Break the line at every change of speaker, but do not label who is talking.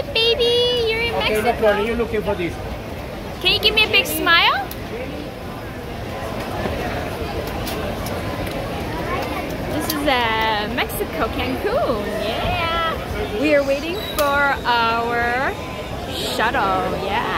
baby. You're in
Okay,
Mexico.
no problem. You're looking for this.
Can you give me a big smile? This is Mexico, Cancun. Yeah. We are waiting for our shuttle. Yeah.